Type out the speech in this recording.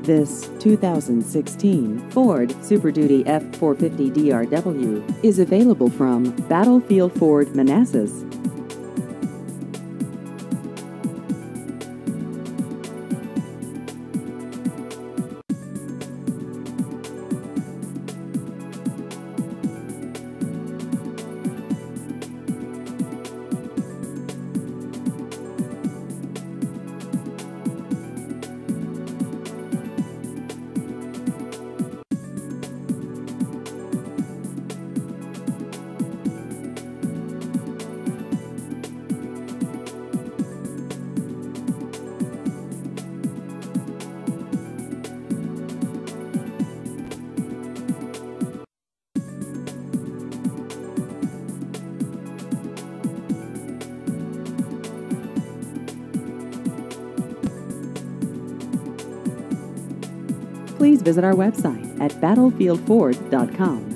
This 2016 Ford Super Duty F450 DRW is available from Battlefield Ford Manassas. Please visit our website at battlefieldford.com.